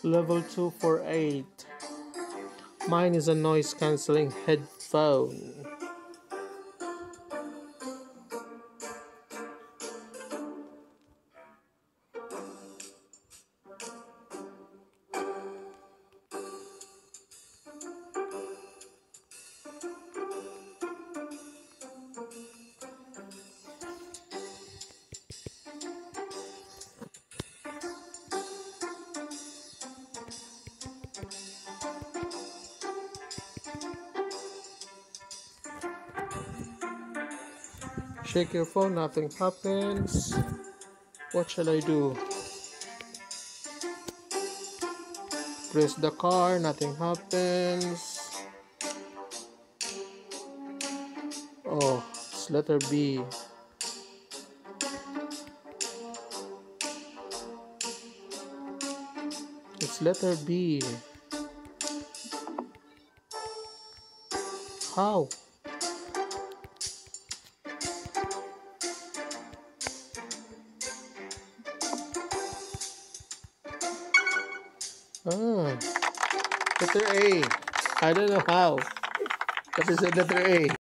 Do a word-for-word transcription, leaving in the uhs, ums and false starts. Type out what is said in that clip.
level two for eight. Mine is a noise cancelling headphone. Shake your phone, nothing happens. What shall I do? Press the car, nothing happens. Oh, it's letter B. It's letter B. How? Ah, letter A. I don't know how. But it's a letter A.